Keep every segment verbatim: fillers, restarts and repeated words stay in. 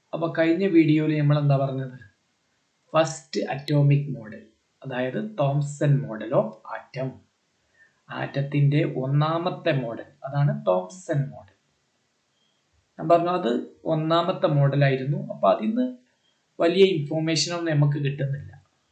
അപ്പോൾ കഴിഞ്ഞ വീഡിയോയിൽ നമ്മൾ എന്താ പറഞ്ഞത്? ഫസ്റ്റ് അറ്റോമിക് മോഡൽ, അതായത് തോംസൺ മോഡൽ ഓഫ് ആറ്റം. ആറ്റത്തിൻ്റെ ഒന്നാമത്തെ മോഡൽ, അതാണ് തോംസൺ മോഡൽ. ഞാൻ പറഞ്ഞു അത് ഒന്നാമത്തെ മോഡലായിരുന്നു. അപ്പോൾ അതിൽ നിന്ന് വലിയ ഇൻഫോർമേഷനൊന്നും നമുക്ക് കിട്ടുന്നില്ല.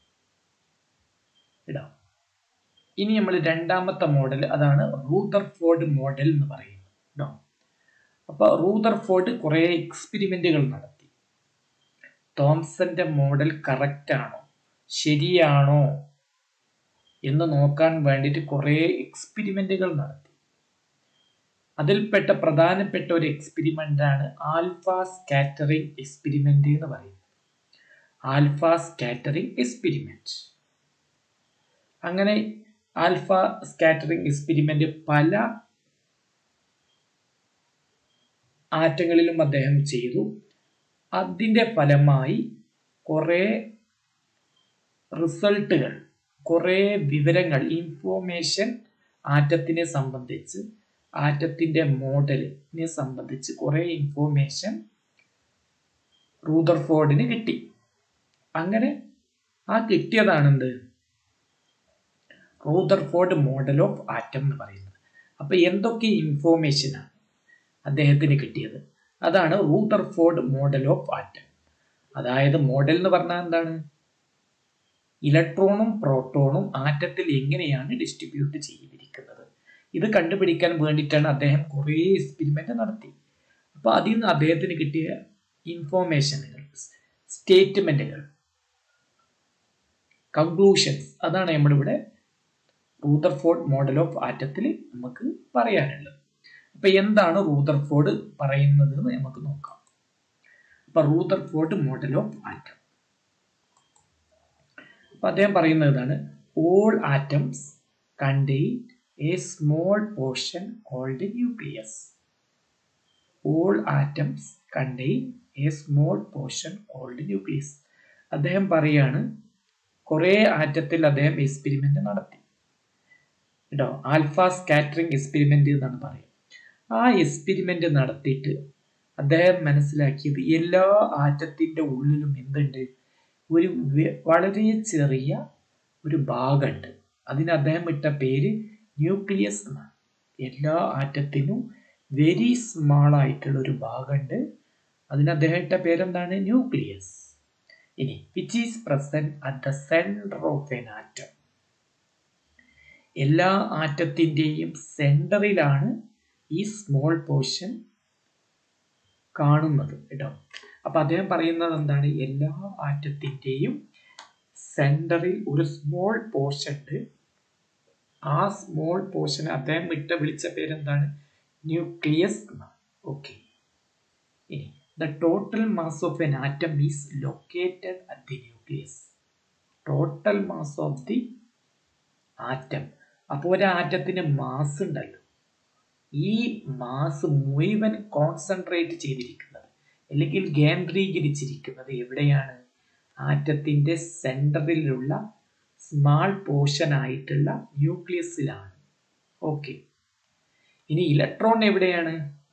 ഇടാം. ഇനി നമ്മൾ രണ്ടാമത്തെ മോഡൽ, അതാണ് റൂദർഫോർഡ് മോഡൽ എന്ന് പറയുന്നത്. കേട്ടോ. അപ്പോൾ റൂദർഫോർഡ് കുറേ എക്സ്പെരിമെന്റുകൾ നടത്തി. തോംസന്റെ മോഡൽ കറക്റ്റ് ആണോ, ശരിയാണോ എന്ന് നോക്കാൻ വേണ്ടിയിട്ട് കുറേ എക്സ്പെരിമെന്റുകൾ നടത്തി. അതിൽപ്പെട്ട പ്രധാനപ്പെട്ട ഒരു എക്സ്പെരിമെന്റ് ആണ് ആൽഫ സ്കാറ്ററിംഗ് എക്സ്പെരിമെന്റ് എന്ന് പറയുന്നത്. Alpha scattering experiment. അങ്ങനെ ആൽഫ സ്കാറ്ററിംഗ് എക്സ്പെരിമെന്റ് പല ആറ്റങ്ങളിലും അദ്ദേഹം ചെയ്തു. അതിൻ്റെ ഫലമായി കുറേ റിസൾട്ടുകൾ, കുറേ വിവരങ്ങൾ, ഇൻഫോർമേഷൻ ആറ്റത്തിനെ സംബന്ധിച്ച്, ആറ്റത്തിൻ്റെ മോഡലിനെ സംബന്ധിച്ച് കുറേ ഇൻഫോർമേഷൻ റൂദർഫോർഡിന് കിട്ടി. അങ്ങനെ ആ കിട്ടിയതാണെന്ത്? റൂദർഫോർഡ് മോഡൽ ഓഫ് ആറ്റം എന്ന് പറയുന്നത്. അപ്പോൾ എന്തൊക്കെ ഇൻഫോർമേഷനാണ് അദ്ദേഹത്തിന് കിട്ടിയത്? അതാണ് റൂദർഫോർഡ് മോഡൽ ഓഫ് ആറ്റം. അതായത് മോഡൽ എന്ന് പറഞ്ഞാൽ എന്താണ്? ഇലക്ട്രോണും പ്രോട്ടോണും ആറ്റത്തിൽ എങ്ങനെയാണ് ഡിസ്ട്രിബ്യൂട്ട് ചെയ്തിരിക്കുന്നത്, ഇത് കണ്ടുപിടിക്കാൻ വേണ്ടിയിട്ടാണ് അദ്ദേഹം കുറേ എക്സ്പെരിമെന്റ് നടത്തി. അപ്പോൾ അതിൽ നിന്ന് അദ്ദേഹത്തിന് കിട്ടിയ ഇൻഫോർമേഷനുകൾ, സ്റ്റേറ്റ്മെന്റുകൾ, കൺക്ലൂഷൻസ്, അതാണ് നമ്മളിവിടെ റൂദർഫോർഡ് മോഡൽ ഓഫ് ആറ്റത്തിൽ നമുക്ക് പറയാനുള്ളത്. അപ്പൊ എന്താണ് റൂദർഫോർഡ് പറയുന്നത് എന്ന് നമുക്ക് നോക്കാം. അപ്പൊ റൂദർഫോർഡ് മോഡൽ ഓഫ് ആറ്റം, അപ്പൊ അദ്ദേഹം പറയുന്നത് ഇതാണ്: all atoms contain a small portion called nucleus. All atoms contain a small portion called nucleus. അദ്ദേഹം പറയാണ്, കുറേ ആറ്റത്തിൽ അദ്ദേഹം എക്സ്പെരിമെന്റ് നടത്തി കേട്ടോ. ആൽഫ സ്കാറ്ററിംഗ് എക്സ്പെരിമെന്റ് എന്നാണ് പറയുക. ആ എക്സ്പെരിമെന്റ് നടത്തിയിട്ട് അദ്ദേഹം മനസ്സിലാക്കിയത് എല്ലാ ആറ്റത്തിൻ്റെ ഉള്ളിലും എന്തുണ്ട്? ഒരു വളരെ ചെറിയ ഒരു ഭാഗമുണ്ട്. അതിന് അദ്ദേഹം ഇട്ട പേര് ന്യൂക്ലിയസ് എന്നാണ്. എല്ലാ ആറ്റത്തിനും വെരി സ്മാൾ ആയിട്ടുള്ള ഒരു ഭാഗമുണ്ട്. അതിന് അദ്ദേഹം ഇട്ട പേരെന്താണ്? ന്യൂക്ലിയസ്. ഇനി which is present at the centre of an atom. എല്ലാ ആറ്റത്തിൻ്റെയും സെന്ററിലാണ് ഈ സ്മോൾ പോർഷൻ കാണുന്നത് കേട്ടോ. അപ്പൊ അദ്ദേഹം പറയുന്നത് എന്താണ്? എല്ലാ ആറ്റത്തിൻ്റെയും സെന്ററിൽ ഒരു സ്മോൾ പോർഷൻ ഉണ്ട്. ആ സ്മോൾ പോർഷൻ അദ്ദേഹം ഇട്ട വിളിച്ച പേരെന്താണ്? ന്യൂക്ലിയസ് എന്നാണ്. ഓക്കെ. ഇനി the total mass of an atom is located at the nucleus. Total mass of the atom. അപ്പോൾ ഒരു ആറ്റത്തിന് മാസ് ഉണ്ടല്ലോ, ഈ മാസ് മുഴുവൻ കോൺസെൻട്രേറ്റ് ചെയ്തിരിക്കുന്നത് അല്ലെങ്കിൽ കേന്ദ്രീകരിച്ചിരിക്കുന്നത് എവിടെയാണ്? ആറ്റത്തിൻ്റെ സെൻറ്ററിലുള്ള സ്മാൾ പോർഷൻ ആയിട്ടുള്ള ന്യൂക്ലിയസിലാണ്. ഓക്കെ. ഇനി ഇലക്ട്രോൺ എവിടെയാണ്?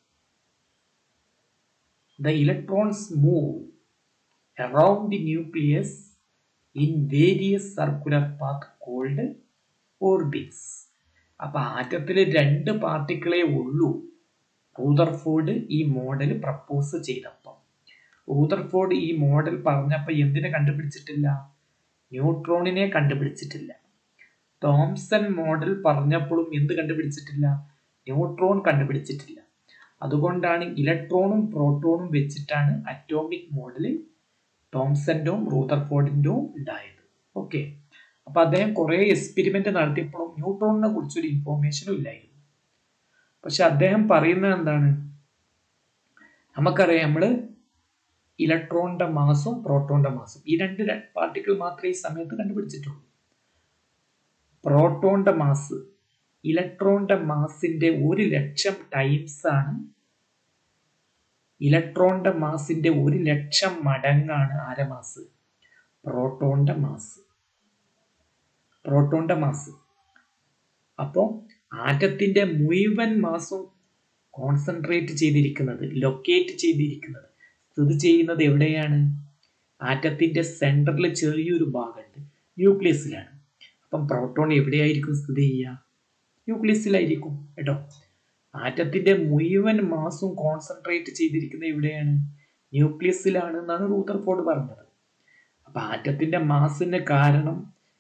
The electrons move around the nucleus in various circular path called orbits. അപ്പൊ ആറ്റത്തിൽ രണ്ട് പാർട്ടിക്കിളേ ഉള്ളൂ. റൂദർഫോർഡ് ഈ മോഡൽ പ്രപ്പോസ് ചെയ്തപ്പോൾ, റൂദർഫോർഡ് ഈ മോഡൽ പറഞ്ഞപ്പോൾ എന്തിനെ കണ്ടുപിടിച്ചിട്ടില്ല? ന്യൂട്രോണിനെ കണ്ടുപിടിച്ചിട്ടില്ല. തോംസൺ മോഡൽ പറഞ്ഞപ്പോഴും എന്ത് കണ്ടുപിടിച്ചിട്ടില്ല? ന്യൂട്രോൺ കണ്ടുപിടിച്ചിട്ടില്ല. അതുകൊണ്ടാണ് ഇലക്ട്രോണും പ്രോട്ടോണും വെച്ചിട്ടാണ് അറ്റോമിക് മോഡൽ തോംസന്റെയും റൂദർഫോർഡിൻ്റെയും ഉണ്ടായത്. ഓക്കെ. അപ്പൊ അദ്ദേഹം കുറെ എക്സ്പെരിമെന്റ് നടത്തിയപ്പോഴും ന്യൂട്രോണിനെ കുറിച്ചൊരു ഇൻഫോർമേഷനും ഇല്ലായിരുന്നു. പക്ഷെ അദ്ദേഹം പറയുന്നത് എന്താണ്? നമുക്കറിയാം, നമ്മള് ഇലക്ട്രോണിന്റെ മാസും പ്രോട്ടോണിന്റെ മാസും, ഈ രണ്ട് പാർട്ടിക്കിൾ മാത്രമേ ഈ സമയത്ത് കണ്ടുപിടിച്ചിട്ടുള്ളൂ. പ്രോട്ടോണിന്റെ മാസ് ഇലക്ട്രോണിന്റെ മാസിന്റെ ഒരു ലക്ഷം ടൈംസ് ആണ്. ഇലക്ട്രോണിന്റെ മാസിന്റെ ഒരു ലക്ഷം മടങ്ങാണ് ആരെ മാസ്? പ്രോട്ടോണിന്റെ മാസ്. പ്രോട്ടോണിന്റെ മാസ്. അപ്പോൾ ആറ്റത്തിന്റെ മുഴുവൻ മാസും കോൺസെൻട്രേറ്റ് ചെയ്തിരിക്കുന്നത്, ലൊക്കേറ്റ് ചെയ്തിരിക്കുന്നത്, സ്ഥിതി ചെയ്യുന്നത് എവിടെയാണ്? ആറ്റത്തിന്റെ സെന്ററിൽ ചെറിയൊരു ഭാഗമുണ്ട്, ന്യൂക്ലിയസിലാണ്. അപ്പം പ്രോട്ടോൺ എവിടെയായിരിക്കും സ്ഥിതി ചെയ്യുക? ന്യൂക്ലിയസിലായിരിക്കും കേട്ടോ. ആറ്റത്തിന്റെ മുഴുവൻ മാസും കോൺസെൻട്രേറ്റ് ചെയ്തിരിക്കുന്നത് എവിടെയാണ്? ന്യൂക്ലിയസിലാണ് എന്നാണ് റൂദർഫോർഡ് പറഞ്ഞത്. അപ്പൊ ആറ്റത്തിന്റെ മാസിന് കാരണം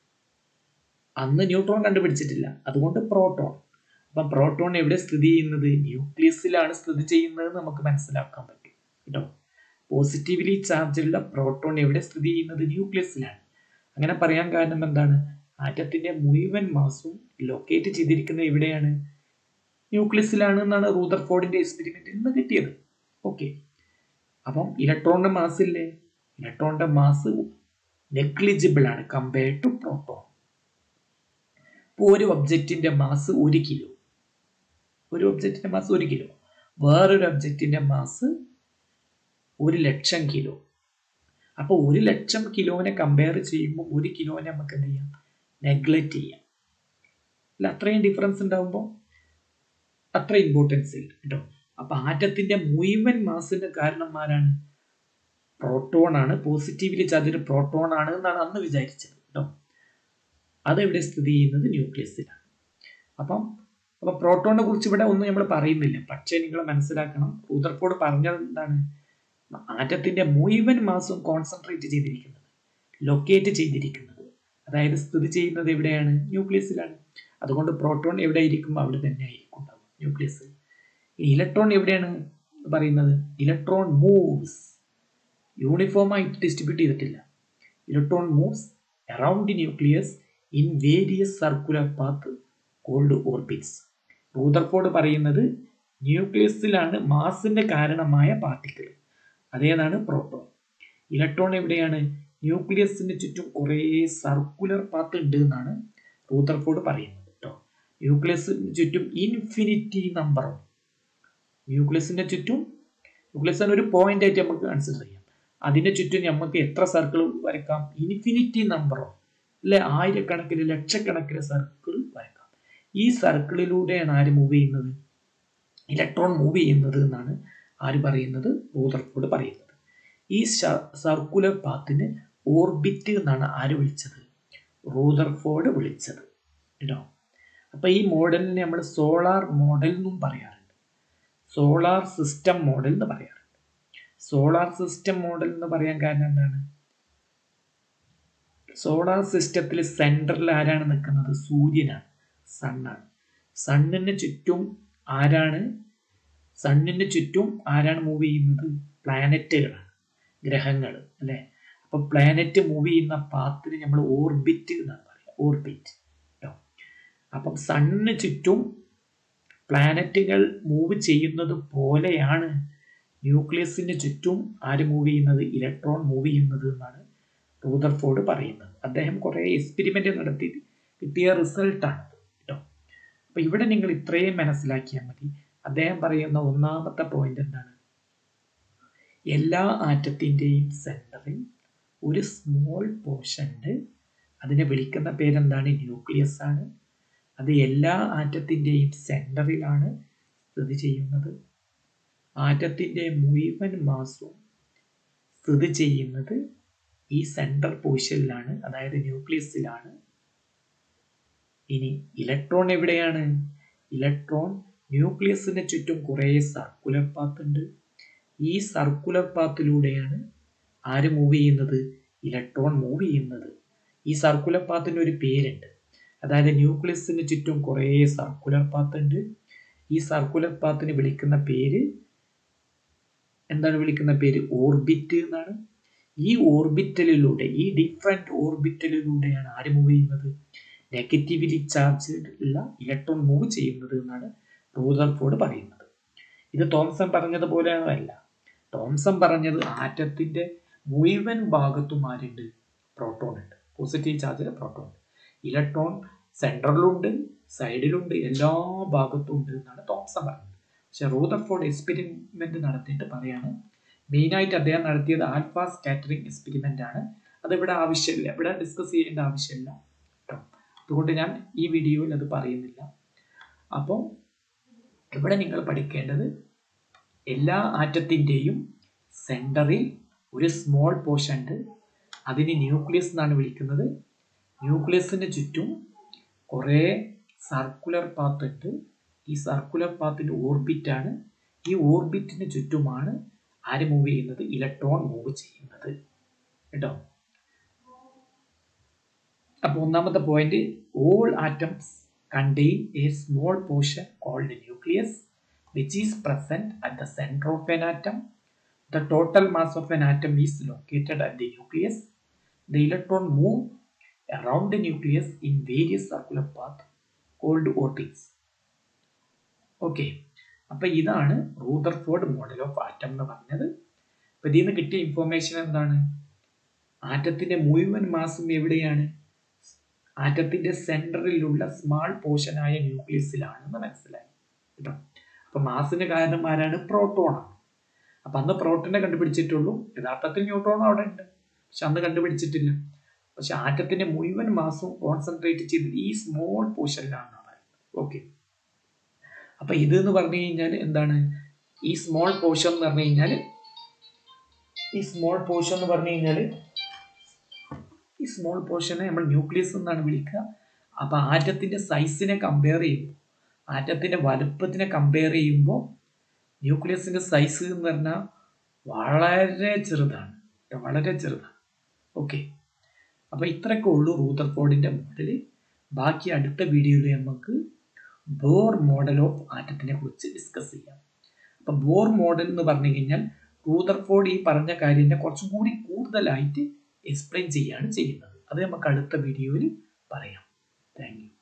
അന്ന് ന്യൂട്രോൺ കണ്ടുപിടിച്ചിട്ടില്ല, അതുകൊണ്ട് പ്രോട്ടോൺ. അപ്പം പ്രോട്ടോൺ എവിടെ സ്ഥിതി ചെയ്യുന്നത്? ന്യൂക്ലിയസിലാണ് സ്ഥിതി ചെയ്യുന്നത് നമുക്ക് മനസ്സിലാക്കാൻ പറ്റും കേട്ടോ. പോസിറ്റീവ്ലി ചാർജുള്ള പ്രോട്ടോൺ എവിടെ സ്ഥിതി ചെയ്യുന്നത്? ന്യൂക്ലിയസിലാണ്. അങ്ങനെ പറയാൻ കാരണം എന്താണ്? ആറ്റത്തിന്റെ മുഴുവൻ മാസും ലൊക്കേറ്റ് ചെയ്തിരിക്കുന്നത് എവിടെയാണ്? ന്യൂക്ലിയസിലാണ് എന്നാണ് റൂദർഫോർഡിന്റെ എക്സ്പെരിമെന്റിൽ നിന്ന് കിട്ടിയത്. ഓക്കെ. അപ്പം ഇലക്ട്രോണിന്റെ മാസ് ഇല്ലേ? ഇലക്ട്രോണിന്റെ മാസ് നെഗ്ലിജിബിൾ ആണ് കമ്പയർഡ് ടു പ്രോട്ടോൺ. ഇപ്പോൾ ഒരു ഒബ്ജക്റ്റിന്റെ മാസ് ഒരു കിലോ, ഒരു ഒബ്ജക്റ്റിന്റെ മാസ് ഒരു കിലോ, വേറൊരു ഒബ്ജക്റ്റിന്റെ മാസ് ഒരു ലക്ഷം കിലോ. അപ്പോൾ ഒരു ലക്ഷം കിലോനെ കമ്പയർ ചെയ്യുമ്പോൾ ഒരു കിലോനെ നമുക്ക് എന്ത് ചെയ്യാം? നെഗ്ലക്റ്റ് ചെയ്യാം. അല്ല, അത്രയും ഡിഫറൻസ് ഉണ്ടാകുമ്പോൾ അത്ര ഇമ്പോർട്ടൻസ് ഇല്ല കേട്ടോ. അപ്പൊ ആറ്റത്തിന്റെ മുഴുവൻ മാസിന്റെ കാരണന്മാരാണ് പ്രോട്ടോൺ ആണ്, പോസിറ്റീവ്ലി ചാർജ് പ്രോട്ടോൺ ആണ് എന്നാണ് അന്ന് വിചാരിച്ചത് കേട്ടോ. അതെവിടെ സ്ഥിതി ചെയ്യുന്നത്? ന്യൂക്ലിയസിലാണ്. അപ്പം അപ്പൊ പ്രോട്ടോണിനെ കുറിച്ച് ഇവിടെ ഒന്നും നമ്മൾ പറയുന്നില്ല. പക്ഷേ നിങ്ങൾ മനസ്സിലാക്കണം, റൂദർഫോർഡ് പറഞ്ഞത് എന്താണ്? ആറ്റത്തിന്റെ മുഴുവൻ മാസും കോൺസെൻട്രേറ്റ് ചെയ്തിരിക്കുന്നത്, ലൊക്കേറ്റ് ചെയ്തിരിക്കുന്നത്, അതായത് സ്ഥിതി ചെയ്യുന്നത് എവിടെയാണ്? ന്യൂക്ലിയസിലാണ്. അതുകൊണ്ട് പ്രോട്ടോൺ എവിടെ ഇരിക്കും? അവിടെ തന്നെ ആയിരിക്കും ഉണ്ടാവും, ന്യൂക്ലിയസിൽ. ഇലക്ട്രോൺ എവിടെയാണ് പറയുന്നത്? ഇലക്ട്രോൺ മൂവ്സ്, യൂണിഫോം ആയിട്ട് ഡിസ്ട്രിബ്യൂട്ട് ചെയ്തിട്ടില്ല. Electron moves around the nucleus in various circular path called orbits. Rutherford പറയുന്നത് ന്യൂക്ലിയസിലാണ് മാസിന്റെ കാരണമായ പാർട്ടിക്കിൾ, അതേതാണ് പ്രോട്ടോൺ. ഇലക്ട്രോൺ എവിടെയാണ്? ന്യൂക്ലിയസിന് ചുറ്റും കുറേ സർക്കുലർ പാത്ത് ഉണ്ട് എന്നാണ് റൂദർഫോർഡ് പറയുന്നത് കേട്ടോ. ന്യൂക്ലിയസിന് ചുറ്റും ഇൻഫിനിറ്റി നമ്പർ, ന്യൂക്ലിയസിന്റെ ചുറ്റും, ന്യൂക്ലിയസ് ഒരു പോയിന്റ് ആയിട്ട് നമുക്ക് കൺസിഡർ ചെയ്യാം, അതിന്റെ ചുറ്റും നമുക്ക് എത്ര സർക്കിൾ വരക്കാം? ഇൻഫിനിറ്റി നമ്പറോ അല്ലെ, ആയിരക്കണക്കിന് ലക്ഷക്കണക്കിന് സർക്കിൾ വരക്കാം. ഈ സർക്കിളിലൂടെയാണ് ആര് മൂവ് ചെയ്യുന്നത്? ഇലക്ട്രോൺ മൂവ് ചെയ്യുന്നത് എന്നാണ് ആര് പറയുന്നത്? റൂദർഫോർഡ് പറയുന്നത്. ഈ സർക്കുലർ പാത്തിന് ഓർബിറ്റ് എന്നാണ് ആര് വിളിച്ചത്? റൂദർഫോർഡ് വിളിച്ചത് കേട്ടോ. അപ്പൊ ഈ മോഡലിനെ നമ്മൾ സോളാർ മോഡൽ എന്നും പറയാറുണ്ട്, സോളാർ സിസ്റ്റം മോഡൽ എന്ന് പറയാറുണ്ട്. സോളാർ സിസ്റ്റം മോഡൽ എന്ന് പറയാൻ കാരണം എന്താണ്? സോളാർ സിസ്റ്റത്തിൽ സെന്ററിൽ ആരാണ് നിൽക്കുന്നത്? സൂര്യനാണ്, സണ്ണാണ്. സണ്ണിന് ചുറ്റും ആരാണ്? സണ്ണിന് ചുറ്റും ആരാണ് മൂവ് ചെയ്യുന്നത്? പ്ലാനറ്റുകളാണ്, ഗ്രഹങ്ങൾ അല്ലെ. അപ്പൊ പ്ലാനറ്റ് മൂവ് ചെയ്യുന്ന പാത്തിന് നമ്മൾ ഓർബിറ്റ് എന്നാണ് പറയുക, ഓർബിറ്റ് കേട്ടോ. അപ്പം സണ്ണിന് ചുറ്റും പ്ലാനറ്റുകൾ മൂവ് ചെയ്യുന്നത് പോലെയാണ് ന്യൂക്ലിയസിന് ചുറ്റും ആര് മൂവ് ചെയ്യുന്നത്? ഇലക്ട്രോൺ മൂവ് ചെയ്യുന്നത് എന്നാണ് റൂദർഫോർഡ് പറയുന്നത്. അദ്ദേഹം കുറെ എക്സ്പെരിമെന്റ് നടത്തി കിട്ടിയ റിസൾട്ടാണ് കേട്ടോ. അപ്പൊ ഇവിടെ നിങ്ങൾ ഇത്രയും മനസ്സിലാക്കിയാൽ മതി. അദ്ദേഹം പറയുന്ന ഒന്നാമത്തെ പോയിന്റ് എന്താണ്? എല്ലാ ആറ്റത്തിന്റെയും സെന്ററിൽ ഒരു സ്മോൾ പോർഷൻ ഉണ്ട്, അതിനെ വിളിക്കുന്ന പേരെന്താണ്? ന്യൂക്ലിയസ് ആണ്. അത് എല്ലാ ആറ്റത്തിന്റെയും സെന്ററിലാണ് സ്ഥിതി ചെയ്യുന്നത്. ആറ്റത്തിന്റെ മുഴുവൻ മാസും സ്ഥിതി ചെയ്യുന്നത് ഈ സെൻട്രൽ പോർഷനിലാണ്, അതായത് ന്യൂക്ലിയസിലാണ്. ഇനി ഇലക്ട്രോൺ എവിടെയാണ്? ഇലക്ട്രോൺ ന്യൂക്ലിയസിന് ചുറ്റും കുറേ സർക്കുലർ പാത്ത് ഉണ്ട്. ഈ സർക്കുലർ പാത്തിലൂടെയാണ് ആര് മൂവ് ചെയ്യുന്നത്? ഇലക്ട്രോൺ മൂവ് ചെയ്യുന്നത്. ഈ സർക്കുലർ പാത്തിന് ഒരു പേരുണ്ട്, അതായത് ന്യൂക്ലിയസിന് ചുറ്റും കുറേ സർക്കുലർ പാത്ത് ഉണ്ട്. ഈ സർക്കുലർ പാത്തിന് വിളിക്കുന്ന പേര് എന്താണ്? വിളിക്കുന്ന പേര് ഓർബിറ്റ് എന്നാണ്. ഈ ഓർബിറ്റലിലൂടെ, ഈ ഡിഫറെന്റ് ഓർബിറ്റലിലൂടെയാണ് ആര് മൂവ് ചെയ്യുന്നത്? നെഗറ്റീവ്ലി ചാർജ് ഉള്ള ഇലക്ട്രോൺ മൂവ് ചെയ്യുന്നത് എന്നാണ് റൂദർഫോർഡ് പറയുന്നത്. ഇത് തോംസൺ പറഞ്ഞതുപോലെ അല്ല. തോംസൺ പറഞ്ഞത് ആറ്റത്തിന്റെ മുഴുവൻ ഭാഗത്തും ആരുണ്ട്? പ്രോട്ടോൺ ഉണ്ട്, പോസിറ്റീവ് ചാർജിലെ പ്രോട്ടോൺ ഉണ്ട്. ഇലക്ട്രോൺ സെൻട്രലിലുണ്ട്, സൈഡിലുണ്ട്, എല്ലാ ഭാഗത്തും ഉണ്ട് എന്നാണ് തോംസൺ പറഞ്ഞത്. പക്ഷെ റൂദർഫോർഡ് എക്സ്പെരിമെന്റ് നടത്തിയിട്ട് പറയാണ്, മെയിനായിട്ട് അദ്ദേഹം നടത്തിയത് ആൽഫ സ്കാറ്ററിംഗ് എക്സ്പെരിമെന്റ് ആണ്. അത് ഇവിടെ ആവശ്യമില്ല, ഇവിടെ ഡിസ്കസ് ചെയ്യേണ്ട ആവശ്യമില്ല കേട്ടോ. അതുകൊണ്ട് ഞാൻ ഈ വീഡിയോയിൽ അത് പറയുന്നില്ല. അപ്പോൾ ഇവിടെ നിങ്ങൾ പഠിക്കേണ്ടത് എല്ലാ ആറ്റത്തിൻ്റെയും സെൻറ്ററിൽ ഒരു സ്മോൾ പോർഷൻ ഉണ്ട്, അതിന് ന്യൂക്ലിയസ് എന്നാണ് വിളിക്കുന്നത്. ന്യൂക്ലിയസിന് ചുറ്റും കുറേ സർക്കുലർ പാത്ത് ഉണ്ട്. ഈ സർക്കുലർ പാത്തിൻ്റെ ഓർബിറ്റാണ്. ഈ ഓർബിറ്റിന് ചുറ്റുമാണ് ആര് മൂവ് ചെയ്യുന്നത്? ഇലക്ട്രോൺ മൂവ് ചെയ്യുന്നത് കേട്ടോ. അപ്പോൾ ഒന്നാമത്തെ point, all atoms contain a small portion called nucleus which is present at the center of an atom. The total mass of an atom is located at the nucleus. The electron move around the nucleus in various circular paths called orbits. Okay. അപ്പോൾ ഇതാണ് Rutherford model of atom എന്ന് പറഞ്ഞത്. അപ്പോൾ ഇതിൽ നിന്ന് കിട്ടിയ information എന്താണ്? ആറ്റത്തിന്റെ മുഴുവൻ മാസും എവിടെയാണ്? ആറ്റത്തിന്റെ സെന്ററിലുള്ള സ്മാൾ പോർഷനായ ന്യൂക്ലിയസിലാണെന്ന് മനസ്സിലായി കേട്ടോ. അപ്പൊ മാസിന്റെ കാരണം ആരാണ്? പ്രോട്ടോണാണ്. അപ്പൊ അന്ന് പ്രോട്ടോനെ കണ്ടുപിടിച്ചിട്ടുള്ളൂ. യഥാർത്ഥത്തിൽ ന്യൂട്രോൺ അവിടെ ഉണ്ട്, പക്ഷെ അന്ന് കണ്ടുപിടിച്ചിട്ടില്ല. പക്ഷെ ആറ്റത്തിന്റെ മുഴുവൻ മാസും കോൺസെൻട്രേറ്റ് ചെയ്ത് ഈ സ്മോൾ പോർഷനിലാണ് പറയുന്നത്. ഓക്കെ. അപ്പൊ ഇത് എന്ന് പറഞ്ഞു കഴിഞ്ഞാൽ എന്താണ്? ഈ സ്മോൾ പോർഷൻ എന്ന് പറഞ്ഞു കഴിഞ്ഞാൽ ഈ സ്മോൾ പോർഷൻ എന്ന് പറഞ്ഞു കഴിഞ്ഞാൽ ഈ സ്മോൾ പോർഷനെ നമ്മൾ ന്യൂക്ലിയസ് എന്നാണ് വിളിക്കുക. അപ്പൊ ആറ്റത്തിന്റെ സൈസിനെ കമ്പയർ ചെയ്യുമ്പോൾ, ആറ്റത്തിന്റെ വലുപ്പത്തിനെ കമ്പയർ ചെയ്യുമ്പോൾ ന്യൂക്ലിയസിന്റെ സൈസ് എന്ന് പറഞ്ഞാൽ വളരെ ചെറുതാണ്, വളരെ ചെറുതാണ്. ഓക്കെ. അപ്പൊ ഇത്രയൊക്കെ ഉള്ളൂ റൂദർഫോർഡിന്റെ മോഡല്. ബാക്കി അടുത്ത വീഡിയോയിൽ നമുക്ക് ബോർ മോഡൽ ഓഫ് ആറ്റത്തിനെ കുറിച്ച് ഡിസ്കസ് ചെയ്യാം. അപ്പൊ ബോർ മോഡൽ എന്ന് പറഞ്ഞു കഴിഞ്ഞാൽ റൂദർഫോർഡ് ഈ പറഞ്ഞ കാര്യത്തെ കുറച്ചും കൂടി കൂടുതലായിട്ട് എക്സ്പ്ലെയിൻ ചെയ്യാണ് ചെയ്യുന്നത്. അത് നമുക്ക് അടുത്ത വീഡിയോയിൽ പറയാം. Thank U.